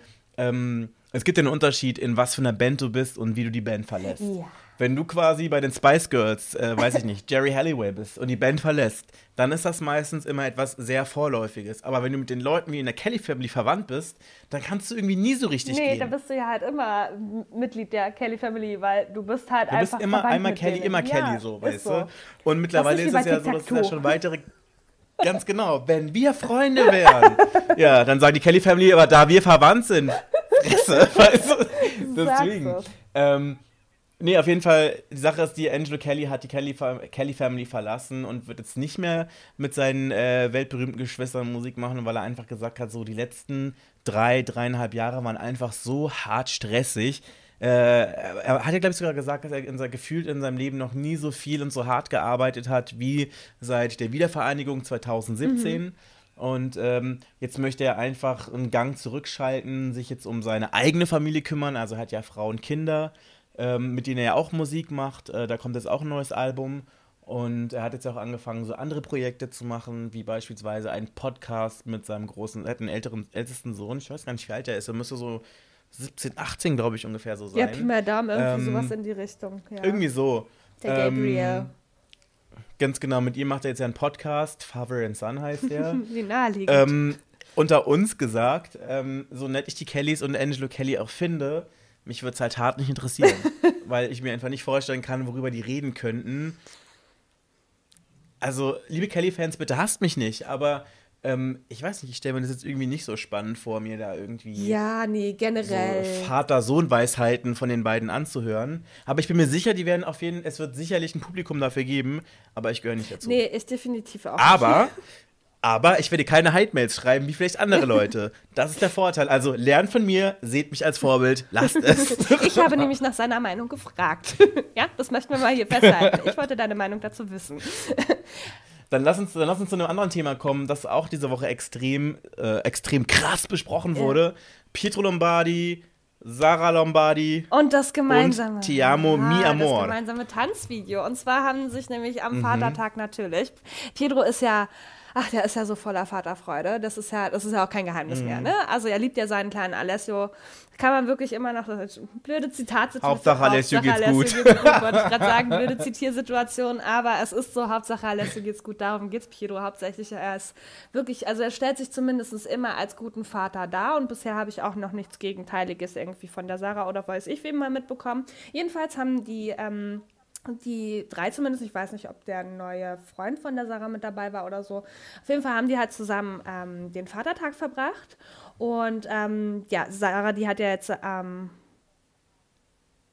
es gibt ja einen Unterschied, in was für einer Band du bist und wie du die Band verlässt. Ja. Wenn du quasi bei den Spice Girls, weiß ich nicht, Jerry Halliwell bist und die Band verlässt, dann ist das meistens immer etwas sehr Vorläufiges. Aber wenn du mit den Leuten wie in der Kelly Family verwandt bist, dann kannst du irgendwie nie so richtig gehen. Nee, da bist du ja halt immer Mitglied der Kelly Family, weil du bist halt einfach Du bist immer einmal Kelly, immer Kelly, so, weißt du? Und mittlerweile ist es ja so, dass es ja schon weitere... Ganz genau, wenn wir Freunde wären. Ja, dann sagen die Kelly Family, aber da wir verwandt sind, Fresse, weißt du? Deswegen. Nee, auf jeden Fall, die Sache ist, die Angelo Kelly hat die Kelly Family verlassen und wird jetzt nicht mehr mit seinen weltberühmten Geschwistern Musik machen, weil er einfach gesagt hat, so die letzten 3,5 Jahre waren einfach so hart stressig. Er hat ja, glaube ich, sogar gesagt, dass er gefühlt in seinem Leben noch nie so viel und so hart gearbeitet hat wie seit der Wiedervereinigung 2017. Und jetzt möchte er einfach einen Gang zurückschalten, sich jetzt um seine eigene Familie kümmern. Also er hat ja Frau und Kinder, mit denen er ja auch Musik macht. Da kommt jetzt auch ein neues Album. Und er hat jetzt auch angefangen, so andere Projekte zu machen, wie beispielsweise einen Podcast mit seinem er hat einen ältesten Sohn. Ich weiß gar nicht, wie alt er ist. Er müsste so 17, 18, glaube ich, ungefähr so sein. Ja, Pi mal Daumen, irgendwie sowas in die Richtung. Ja. Irgendwie so. Der Gabriel. Ganz genau, mit ihm macht er jetzt ja einen Podcast, Father and Son heißt der. Wie naheliegend. Unter uns gesagt, so nett ich die Kellys und Angelo Kelly auch finde, mich würde es halt hart nicht interessieren, weil ich mir einfach nicht vorstellen kann, worüber die reden könnten. Also, liebe Kelly-Fans, bitte hasst mich nicht, aber ich weiß nicht, ich stelle mir das jetzt irgendwie nicht so spannend vor, mir da irgendwie generell so Vater-Sohn-Weisheiten von den beiden anzuhören. Aber ich bin mir sicher, es wird sicherlich ein Publikum dafür geben, aber ich gehöre nicht dazu. Nee, ich definitiv auch nicht. Aber ich werde keine Hate-Mails schreiben, wie vielleicht andere Leute. Das ist der Vorteil. Also lernt von mir, seht mich als Vorbild, lasst es. Ich habe nämlich nach seiner Meinung gefragt. Ja, das möchten wir mal hier festhalten. Ich wollte deine Meinung dazu wissen. Dann lass uns zu einem anderen Thema kommen, das auch diese Woche extrem krass besprochen wurde. Pietro Lombardi, Sarah Lombardi und das gemeinsame und Ti amo mi amor. Das gemeinsame Tanzvideo. Und zwar haben sich nämlich am Vatertag natürlich, Pietro ist ja der ist ja so voller Vaterfreude. Das ist ja auch kein Geheimnis mehr, ne? Also er liebt ja seinen kleinen Alessio. Kann man wirklich immer noch blöde Zitate. Hauptsache Alessio geht's gut. Wollte ich gerade sagen, blöde Zitiersituation. Aber es ist so, Hauptsache Alessio geht's gut. Darum geht's Pietro hauptsächlich. Er ist wirklich, also er stellt sich zumindest immer als guten Vater dar. Und bisher habe ich auch noch nichts Gegenteiliges irgendwie von der Sarah oder weiß ich wem mal mitbekommen. Jedenfalls haben die drei zumindest, ich weiß nicht, ob der neue Freund von der Sarah mit dabei war oder so. Auf jeden Fall haben die halt zusammen den Vatertag verbracht. Und Sarah, die hat ja jetzt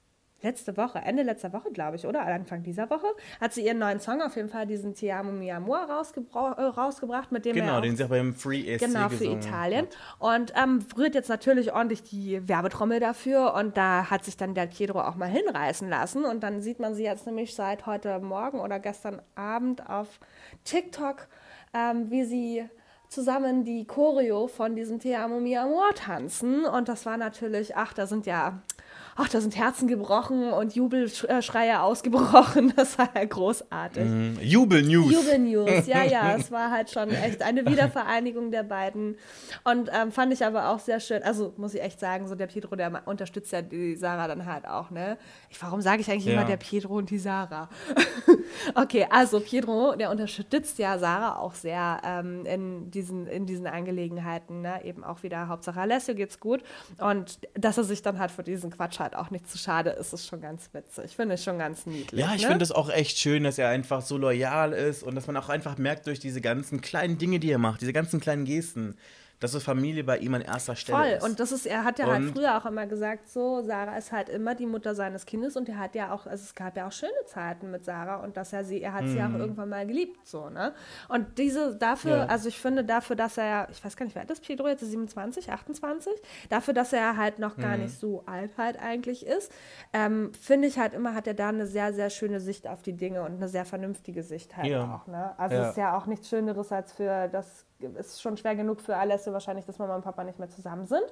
Ende letzter Woche, glaube ich, oder Anfang dieser Woche, hat sie ihren neuen Song, auf jeden Fall diesen Ti amo mi amor rausgebracht, mit dem den sie auch beim Free ESC genau, für Italien. Und rührt jetzt natürlich ordentlich die Werbetrommel dafür und da hat sich dann der Pietro auch mal hinreißen lassen und dann sieht man sie jetzt nämlich seit heute Morgen oder gestern Abend auf TikTok, wie sie zusammen die Choreo von diesem Ti amo mi amor tanzen und das war natürlich, da sind Herzen gebrochen und Jubelschreie ausgebrochen. Das war ja großartig. Jubelnews. Jubelnews, ja. Es war halt schon echt eine Wiedervereinigung der beiden. Und fand ich aber auch sehr schön. Also muss ich echt sagen, so der Pietro, der unterstützt ja die Sarah dann halt auch, ne? Warum sage ich eigentlich immer der Pietro und die Sarah? Okay, also Pietro, der unterstützt ja Sarah auch sehr in diesen Angelegenheiten, ne? Eben auch wieder, Hauptsache Alessio geht's gut. Und dass er sich dann halt für diesen Quatsch halt auch nicht zu schade ist schon ganz witzig. Finde ich schon ganz niedlich. Ja, ich finde es auch echt schön, dass er einfach so loyal ist und dass man auch einfach merkt durch diese ganzen kleinen Dinge, die er macht, diese ganzen kleinen Gesten, dass so Familie bei ihm an erster Stelle ist. Voll, und er hat ja halt früher auch immer gesagt, so, Sarah ist halt immer die Mutter seines Kindes und er hat ja auch, also es gab ja auch schöne Zeiten mit Sarah und er hat sie auch irgendwann mal geliebt, so, ne? Und also ich finde dafür, dass er, ich weiß gar nicht, wer alt ist Pietro jetzt, 27, 28? Dafür, dass er halt noch gar nicht so alt halt eigentlich ist, finde ich halt immer, hat er da eine sehr, sehr schöne Sicht auf die Dinge und eine sehr vernünftige Sicht halt auch, ne? Also es ist ja auch nichts Schöneres als ist schon schwer genug für Alessio wahrscheinlich, dass Mama und Papa nicht mehr zusammen sind.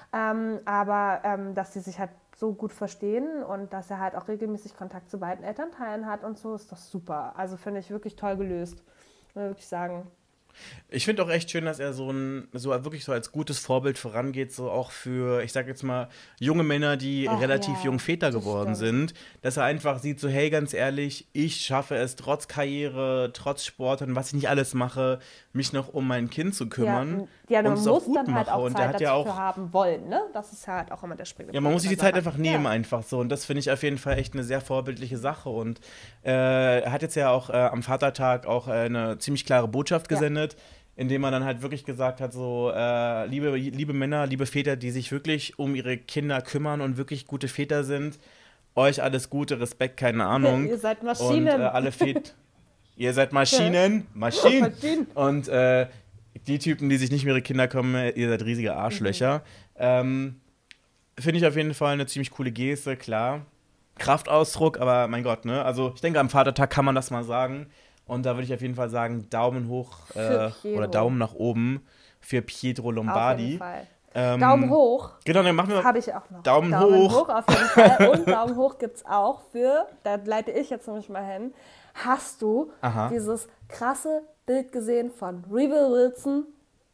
Aber dass die sich halt so gut verstehen und dass er halt auch regelmäßig Kontakt zu beiden Elternteilen hat und so, ist das super. Also finde ich wirklich toll gelöst, muss ich wirklich sagen. Ich finde auch echt schön, dass er wirklich so als gutes Vorbild vorangeht, so auch für, ich sag jetzt mal, junge Männer, die relativ jung Väter geworden sind, dass er einfach sieht, so hey, ganz ehrlich, ich schaffe es trotz Karriere, trotz Sport und was ich nicht alles mache, mich noch um mein Kind zu kümmern. Ja, man muss dann halt auch Zeit dafür haben wollen, ne? Das ist halt auch immer der springende Punkt. Ja, man muss sich die Zeit einfach nehmen einfach so und das finde ich auf jeden Fall echt eine sehr vorbildliche Sache und er hat jetzt ja auch am Vatertag auch eine ziemlich klare Botschaft gesendet, indem er dann halt wirklich gesagt hat, so liebe Männer, liebe Väter, die sich wirklich um ihre Kinder kümmern und wirklich gute Väter sind, euch alles Gute, Respekt, keine Ahnung. Ihr seid Maschinen. Und alle Väter, ihr seid Maschinen. Und die Typen, die sich nicht um ihre Kinder kümmern, ihr seid riesige Arschlöcher. Finde ich auf jeden Fall eine ziemlich coole Geste, klar. Kraftausdruck, aber mein Gott, ne? Also ich denke, am Vatertag kann man das mal sagen. Und da würde ich auf jeden Fall sagen, Daumen hoch oder Daumen nach oben für Pietro Lombardi. Auf jeden Fall. Daumen hoch. Genau, dann machen wir. Habe ich auch noch. Daumen hoch auf jeden Fall. Und Daumen hoch gibt es auch da leite ich jetzt nämlich mal hin. Hast du dieses krasse Bild gesehen von Rebel Wilson?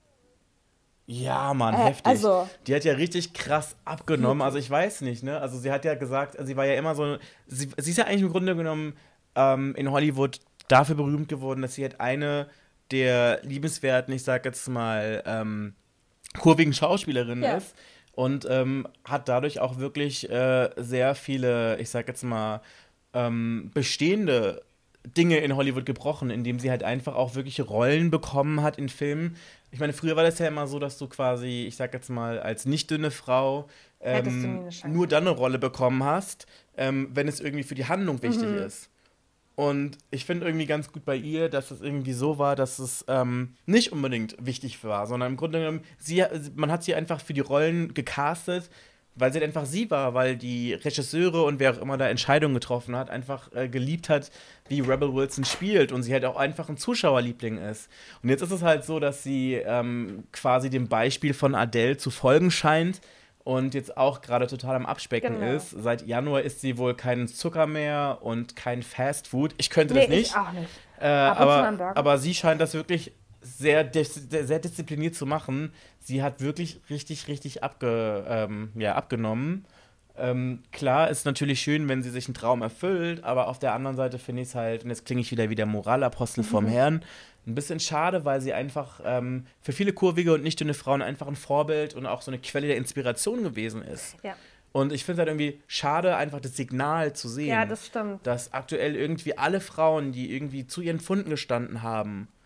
Ja, Mann, heftig. Also, die hat ja richtig krass abgenommen. Also ich weiß nicht, ne? Also sie hat ja gesagt, sie war ja immer so, sie ist ja eigentlich im Grunde genommen in Hollywood dafür berühmt geworden, dass sie halt eine der liebenswerten, ich sag jetzt mal, kurvigen Schauspielerinnen ist und hat dadurch auch wirklich sehr viele, ich sag jetzt mal, bestehende Dinge in Hollywood gebrochen, indem sie halt einfach auch wirkliche Rollen bekommen hat in Filmen. Ich meine, früher war das ja immer so, dass du quasi, ich sag jetzt mal, als nicht dünne Frau nur dann eine Rolle bekommen hast, wenn es irgendwie für die Handlung wichtig ist. Und ich finde irgendwie ganz gut bei ihr, dass es irgendwie so war, dass es nicht unbedingt wichtig war, sondern im Grunde genommen, man hat sie einfach für die Rollen gecastet, weil sie halt einfach sie war, weil die Regisseure und wer auch immer da Entscheidungen getroffen hat, einfach geliebt hat, wie Rebel Wilson spielt und sie halt auch einfach ein Zuschauerliebling ist. Und jetzt ist es halt so, dass sie quasi dem Beispiel von Adele zu folgen scheint und jetzt auch gerade total am Abspecken ist. Seit Januar isst sie wohl keinen Zucker mehr und kein Fast Food. Ich könnte das nicht. Ich auch nicht. Aber sie scheint das wirklich sehr diszipliniert zu machen. Sie hat wirklich richtig abgenommen. Klar, ist natürlich schön, wenn sie sich einen Traum erfüllt, aber auf der anderen Seite finde ich es halt, und jetzt klinge ich wieder wie der Moralapostel vom Herrn, ein bisschen schade, weil sie einfach für viele kurvige und nicht dünne Frauen einfach ein Vorbild und auch so eine Quelle der Inspiration gewesen ist. Ja. Und ich finde es halt irgendwie schade, einfach das Signal zu sehen. Ja, das stimmt. Dass aktuell irgendwie alle Frauen, die irgendwie zu ihren Pfunden gestanden haben,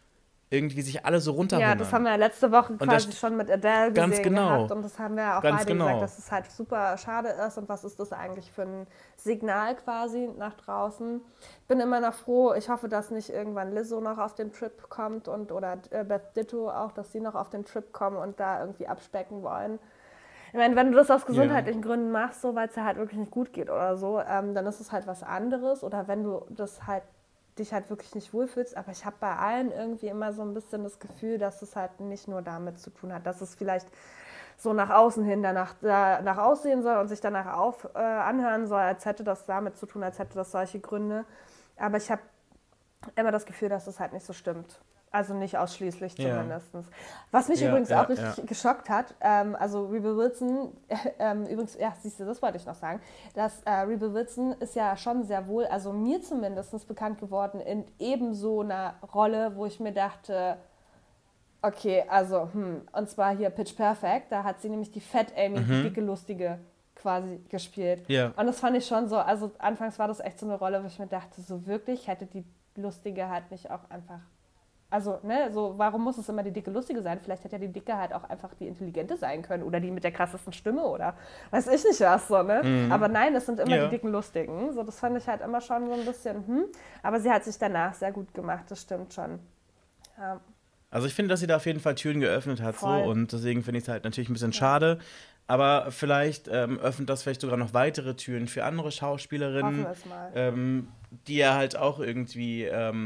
irgendwie sich alle so runterhungern. Ja, das haben wir ja letzte Woche quasi schon mit Adele gesehen gehabt und das haben wir auch beide gesagt, dass es halt super schade ist und was ist das eigentlich für ein Signal quasi nach draußen. Bin immer noch froh, ich hoffe, dass nicht irgendwann Lizzo noch auf den Trip kommt oder Beth Ditto auch, dass sie noch auf den Trip kommen und da irgendwie abspecken wollen. Ich meine, wenn du das aus gesundheitlichen Gründen machst, so, weil es ja halt wirklich nicht gut geht oder so, dann ist es halt was anderes oder wenn du das halt dich halt wirklich nicht wohlfühlst, aber ich habe bei allen irgendwie immer so ein bisschen das Gefühl, dass es halt nicht nur damit zu tun hat, dass es vielleicht so nach außen hin danach aussehen soll und sich danach anhören soll, als hätte das damit zu tun, als hätte das solche Gründe. Aber ich habe immer das Gefühl, dass es halt nicht so stimmt. Also nicht ausschließlich zumindest. Was mich übrigens auch richtig geschockt hat, also Rebel Wilson, übrigens, siehst du, das wollte ich noch sagen, dass Rebel Wilson ist ja schon sehr wohl, also mir zumindest bekannt geworden in eben so einer Rolle, wo ich mir dachte, okay, also, und zwar hier Pitch Perfect, da hat sie nämlich die Fat Amy, die dicke Lustige quasi gespielt. Yeah. Und das fand ich schon so, also anfangs war das echt so eine Rolle, wo ich mir dachte, so wirklich hätte die Lustige halt nicht auch einfach... Also, ne, so, warum muss es immer die dicke Lustige sein? Vielleicht hätte ja die Dicke halt auch einfach die Intelligente sein können oder die mit der krassesten Stimme oder weiß ich nicht was, so, ne? Aber nein, es sind immer die dicken Lustigen. So, das fand ich halt immer schon so ein bisschen, Aber sie hat sich danach sehr gut gemacht, das stimmt schon. Ja. Also ich finde, dass sie da auf jeden Fall Türen geöffnet hat, so, und deswegen finde ich es halt natürlich ein bisschen schade. Aber vielleicht öffnet das vielleicht sogar noch weitere Türen für andere Schauspielerinnen, die ja halt auch irgendwie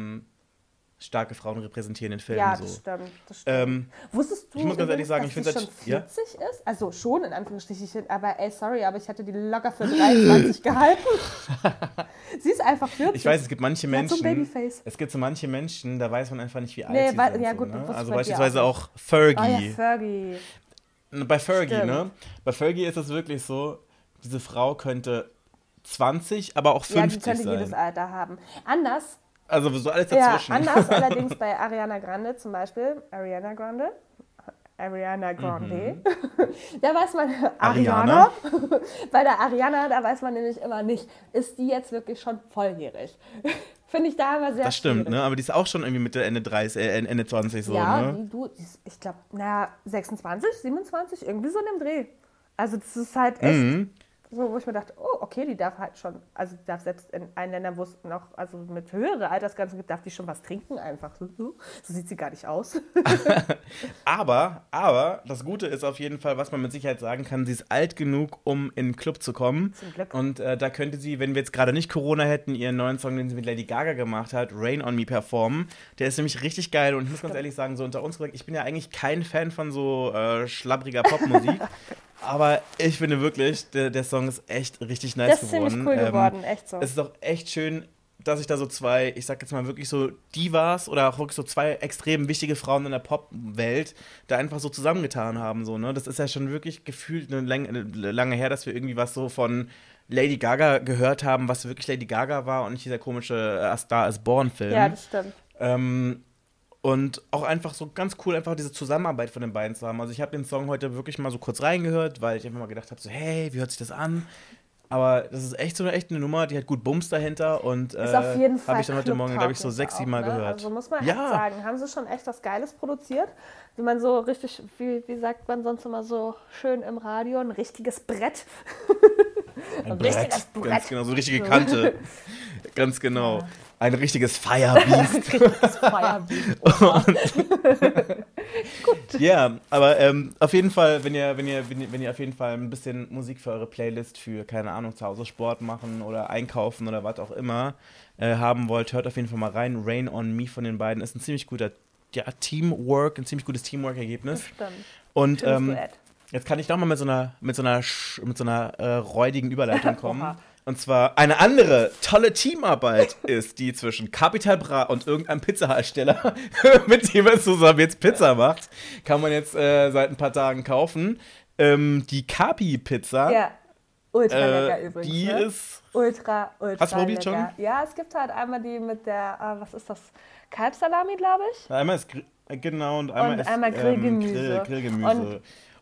starke Frauen repräsentieren in Filmen. Ja, das stimmt. Wusstest du, ich muss ganz ehrlich sagen, dass ich finde sie schon 40 ist? Also schon in Anführungsstrichen, aber aber ich hätte die locker für 23 gehalten. Sie ist einfach 40. Ich weiß, es gibt manche Menschen, so Babyface. Es gibt so manche Menschen, da weiß man einfach nicht, wie alt sie sind. Ja, gut, so, ne? Also bei beispielsweise auch Fergie. Oh ja, Fergie. Bei Fergie, ne? Bei Fergie ist es wirklich so, diese Frau könnte 20, aber auch 50 sein. Ja, die könnte jedes Alter haben. Anders. Also so alles dazwischen. Ja, anders allerdings bei Ariana Grande zum Beispiel. Ariana Grande. Da weiß man, Ariana. Bei der Ariana, da weiß man nämlich immer nicht, ist die jetzt wirklich schon volljährig? Finde ich da immer sehr Das stimmt, schwierig. Ne? Aber die ist auch schon irgendwie Mitte, Ende 30, Ende 20 so, ja, ne? Ich glaube, 26, 27, irgendwie so in dem Dreh. Also das ist halt echt so, wo ich mir dachte, oh, okay, die darf halt schon, also die darf selbst in einen Ländern, wo es noch, also mit höhere Altersgrenzen gibt, darf die schon was trinken einfach. So sieht sie gar nicht aus. aber das Gute ist auf jeden Fall, was man mit Sicherheit sagen kann, sie ist alt genug, um in den Club zu kommen. Zum Glück. Und da könnte sie, wenn wir jetzt gerade nicht Corona hätten, ihren neuen Song, den sie mit Lady Gaga gemacht hat, Rain on Me, performen. Der ist nämlich richtig geil und ich muss ganz ehrlich sagen, so unter uns gesagt, ich bin ja eigentlich kein Fan von so schlabbriger Popmusik. Aber ich finde wirklich, der Song ist echt richtig nice geworden. Der ist ziemlich cool geworden, echt so. Es ist auch echt schön, dass sich da so zwei, ich sag jetzt mal wirklich so Divas oder auch wirklich so zwei extrem wichtige Frauen in der Popwelt da einfach so zusammengetan haben. So, ne? Das ist ja schon wirklich gefühlt lange her, dass wir irgendwie was so von Lady Gaga gehört haben, was wirklich Lady Gaga war und nicht dieser komische A Star is Born-Film. Ja, das stimmt. Und auch einfach so ganz cool, einfach diese Zusammenarbeit von den beiden zu haben. Also ich habe den Song heute wirklich mal so kurz reingehört, weil ich einfach mal gedacht habe, so hey, wie hört sich das an? Aber das ist echt so eine Nummer, die hat gut Bums dahinter und auf jeden Fall habe ich dann heute Morgen, glaube ich, so 6-7 Mal gehört. Also muss man echt sagen, haben sie schon echt was Geiles produziert. Wie man so richtig, wie sagt man sonst immer so schön im Radio, ein richtiges Brett. Ein richtiges Brett. Ganz genau, so eine richtige Kante. Ganz genau. Ja. Ein richtiges Firebeast. Gut. Ja, aber auf jeden Fall, wenn ihr auf jeden Fall ein bisschen Musik für eure Playlist für, keine Ahnung, zu Hause Sport machen oder einkaufen oder was auch immer haben wollt, hört auf jeden Fall mal rein. Rain on Me von den beiden ist ein ziemlich guter Teamwork, ein ziemlich gutes Teamwork-Ergebnis. Das stimmt. Und jetzt kann ich doch mal mit so einer räudigen Überleitung kommen. Und zwar eine andere tolle Teamarbeit ist die zwischen Capital Bra und irgendeinem Pizzahersteller, mit dem er zusammen jetzt Pizza macht. Kann man jetzt seit ein paar Tagen kaufen. Die Capi-Pizza. Ja, ultra lecker übrigens. Die ist ultra Hast du probiert lecker. Schon? Ja, es gibt halt einmal die mit der, was ist das? Kalbsalami, glaube ich. Einmal ist, genau, und einmal ist Grillgemüse. Grillgemüse.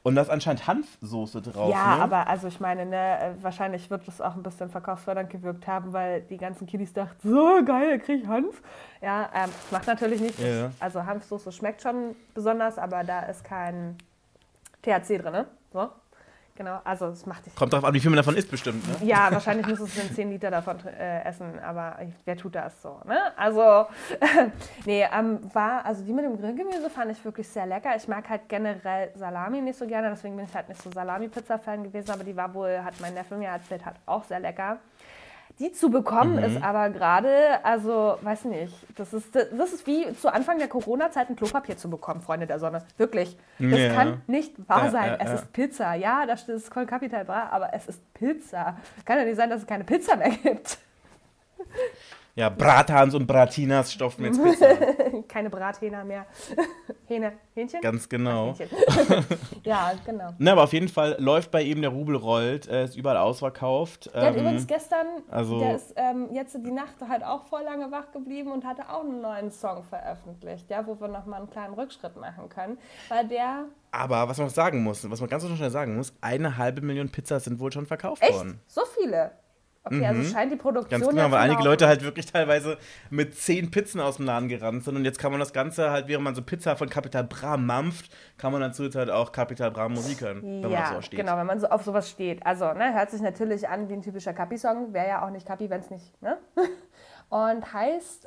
Und da ist anscheinend Hanfsoße drauf. Ja, ne? aber also ich meine, ne, wahrscheinlich wird das auch ein bisschen verkaufsfördernd gewirkt haben, weil die ganzen Kiddies dachten, so geil, krieg ich Hanf. Ja, macht natürlich nicht. Ja. Also Hanfsoße schmeckt schon besonders, aber da ist kein THC drin, ne? So. Genau, also es macht dich. Kommt drauf an, wie viel man davon isst bestimmt, ne? Ja, wahrscheinlich muss es 10 Liter davon essen, aber wer tut das so, ne? Also, nee, also die mit dem Grillgemüse fand ich wirklich sehr lecker. Ich mag halt generell Salami nicht so gerne, deswegen bin ich halt nicht so Salami-Pizza-Fan gewesen, aber die war wohl, hat mein Neffe mir erzählt, hat auch sehr lecker. Die zu bekommen ist aber gerade, also, weiß nicht, das ist wie zu Anfang der Corona-Zeit ein Klopapier zu bekommen, Freunde der Sonne. Wirklich. Das kann nicht wahr sein. Es ist Pizza. Ja, da steht es Col Capital Bra, aber es ist Pizza. Kann ja nicht sein, dass es keine Pizza mehr gibt. Ja, Brathans und Bratinas stopfen jetzt Pizza. Keine Brathähner mehr. Hähnchen? Ganz genau. Hähnchen. Ja, genau. Na, aber auf jeden Fall läuft bei ihm, der Rubel rollt, ist überall ausverkauft. Der hat übrigens gestern, also, der ist jetzt die Nacht halt auch voll lange wach geblieben und hatte auch einen neuen Song veröffentlicht, ja, wo wir nochmal einen kleinen Rückschritt machen können, weil der... Aber was man sagen muss, was man ganz schnell sagen muss, 1,5 Million Pizzas sind wohl schon verkauft worden. So viele? Okay, also scheint die Produktion ganz genau, weil einige Leute halt wirklich teilweise mit 10 Pizzen aus dem Laden gerannt sind und jetzt kann man das Ganze halt, während man so Pizza von Capital Bra mampft, kann man dazu halt auch Capital Bra Musik hören, wenn man so steht. Genau, wenn man so auf sowas steht. Also, ne, hört sich natürlich an wie ein typischer Capi-Song, wäre ja auch nicht Capi, wenn es nicht, ne? Und heißt,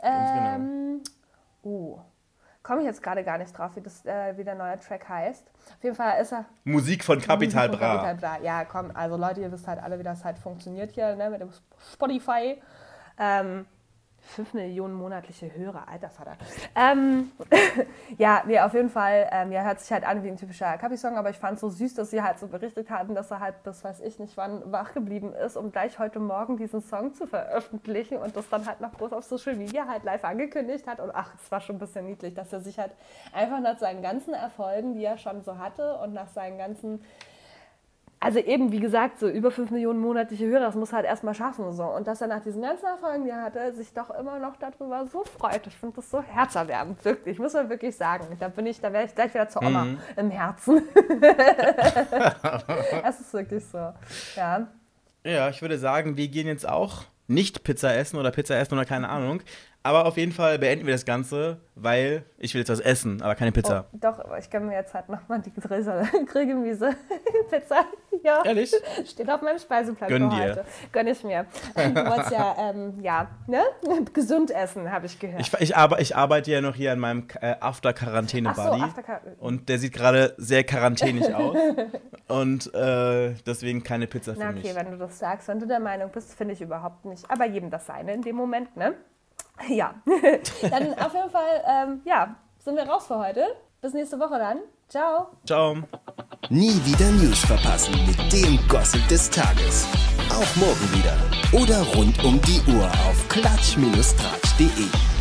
komme ich jetzt gerade gar nicht drauf, wie der neue Track heißt. Auf jeden Fall ist er... Musik von Capital Bra. Ja, komm, also Leute, ihr wisst halt alle, wie das halt funktioniert hier, ne, mit dem Spotify. 5 Millionen monatliche Hörer, alter Vater. Ja, nee, auf jeden Fall, hört sich halt an wie ein typischer Capi-Song, aber ich fand es so süß, dass sie halt so berichtet hatten, dass er halt bis weiß ich nicht wann wach geblieben ist, um gleich heute Morgen diesen Song zu veröffentlichen und das dann halt noch groß auf Social Media halt live angekündigt hat und es war schon ein bisschen niedlich, dass er sich halt einfach nach seinen ganzen Erfolgen, die er schon so hatte und nach seinen ganzen... Also eben, wie gesagt, so über 5 Millionen monatliche Hörer, das muss halt erstmal schaffen. So. Und dass er nach diesen ganzen Erfolgen, die er hatte, sich doch immer noch darüber so freut. Ich finde das so herzerwärmend, wirklich. Muss man wirklich sagen. Da wäre ich gleich wieder zur Oma im Herzen. Es ist wirklich so, ja. Ja, ich würde sagen, wir gehen jetzt auch nicht Pizza essen oder keine Ahnung. Aber auf jeden Fall beenden wir das Ganze, weil ich will jetzt was essen, aber keine Pizza. Oh, doch, ich gönne mir jetzt halt nochmal die Grillgemüse-Pizza. Ja. Ehrlich? Steht auf meinem Speiseplan Gönn für dir. heute. Gönn ich mir. Du wolltest gesund essen, habe ich gehört. Ich arbeite ja noch hier an meinem After-Quarantäne-Buddy. Und der sieht gerade sehr quarantänig aus. Und deswegen keine Pizza für mich. Okay, wenn du das sagst, wenn du der Meinung bist, finde ich überhaupt nicht. Aber jedem das Seine in dem Moment, ne? Ja, dann auf jeden Fall, sind wir raus für heute. Bis nächste Woche dann. Ciao. Ciao. Nie wieder News verpassen mit dem Gossip des Tages. Auch morgen wieder. Oder rund um die Uhr auf klatsch-tratsch.de.